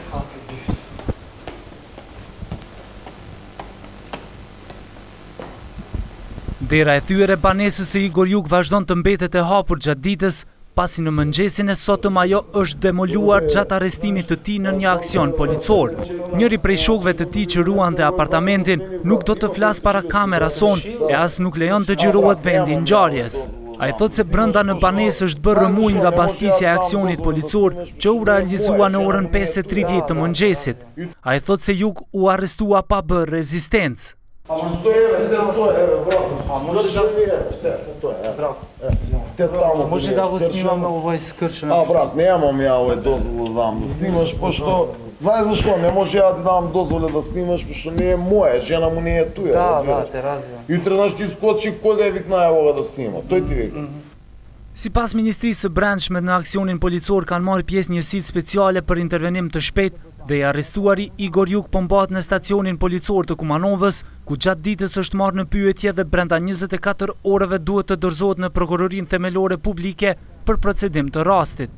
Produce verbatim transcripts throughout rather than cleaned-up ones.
Dera e thyre banesës së Igor Jug vazhdon të mbetet e hapur gjatë ditës, pasi në mëngjesin e sotëm ajo është demoluar gjatë arrestimit të tij në një aksion policor. Njëri prej shokëve të tij që ruante apartamentin nuk do të flas para kamera son e as nuk lejon të xhirohet vendi i ngjarjes. Ai thot se brenda në banesë është bërë rëmuj nga bastisja e aksionit policor që u realizua në orën pesë e tridhjetë të mëngjesit. Ai thot se Jug u arrestua pa bërë rezistencë. Може да го снимаме овој скршен? А, брат, немам ја овој дозвол да дам да снимаш, пошто, знаеш зашто, не може ја да дам дозволе да снимаш, пошто не е моја, жена му не е туја, Да, разбираш. да, те разбирам. Jutре наш ти скочи, кој га е викна евога да снима, тој ти вика. Sipas Ministrisë së Brendshme në aksionin policor kanë marrë pjesë njësitë speciale për intervenim të shpejtë dhe i arrestuari Igor Jug po mbahet në stacionin policor të Kumanovës, ku gjatë ditës është marrë në pyetje dhe brenda njëzet e katër orëve duhet të dorëzohet në prokurorinë themelore publike për procedim të rastit.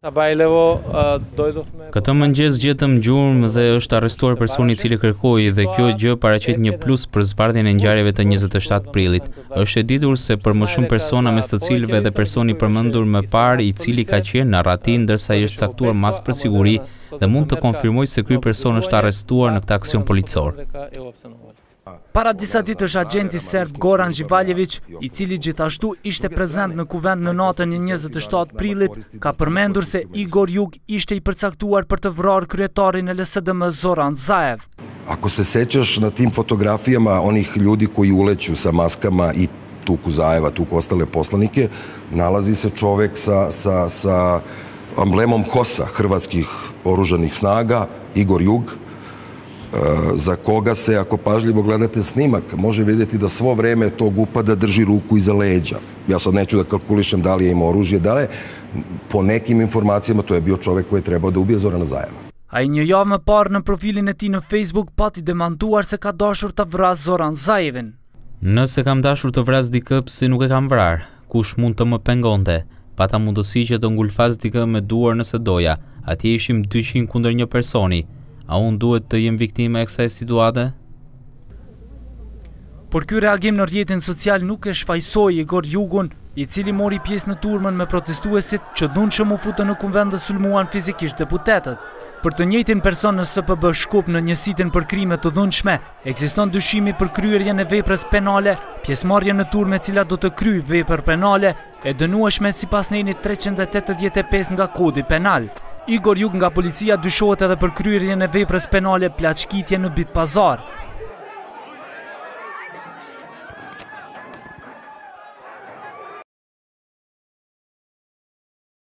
Këtë mëngjes gjetëm gjurmë dhe është arrestuar personi i cili kërkoi dhe kjo gjë paraqet një plus për zbardhjen e ngjarjeve të njëzet e shtatë prillit. Është e ditur se për më shumë persona mes të cilëve dhe personi përmendur më parë i cili ka qenë në arrati ndërsa i është caktuar mas për siguri dhe mund të konfirmoj se ky person është arrestuar në këtë aksion policor. Para disa ditësh agenti serb Goran Zhivaljević, i cili gjithashtu ishte prezent në kuvend në natën e njëzet e shtatë prillit, ka përmendur se Igor Jug ishte i përcaktuar për të vrarë kryetarin e L S D M Zoran Zaev. Ako se sećaš na tim fotografijama onih ljudi koji uleću sa maskama i tuku Zaeva, tuku ostale poslanike, nalazi se čovek sa, sa, sa amblemom H O S-a, hrvatskih oružanih snaga, Igor Jug, za koga se, ako pažljivo gledate snimak, može vidjeti da svo vreme tog upada drži ruku iza leđa. Ja sad neću da kalkulišem da li je imao oružje, da li po nekim informacijama to je bio čovek koji je trebao da ubije Zorana Zaeva. Ai një javë më parë në profilin e tij në Facebook pati demantuar se ka dashur ta vrasë Zoran Zaevin. Nëse kam dashur të vras dikë, pse nuk e kam vrarë? Kush mund të më pengonte? Pata mundësi që të ngulfas dikë me duar nëse doja. Atje ishim dyqind kundër një personi. A unë duhet të jem viktime e kësaj situate? Por ky reagim në rrjetin social nuk e shfaqsoi Igor Jugun, i cili mori pjesë në turmën me protestuesit që dhunshëm u futën në kuvend dhe sulmuan fizikisht deputetët. Për të njëjtin person në S P B Shkup në njësitin për krime të dhunshme, ekziston dyshimi për kryerjen e veprës penale, pjesëmarrje në turme e cila do të kryejë vepër penale e dënueshme sipas nenit treqind e tetëdhjetë e pesë nga Kodi Penal. Igor Jug nga policia dyshohet edhe për kryerjen e veprës penale plaçkitje në Bit Pazar.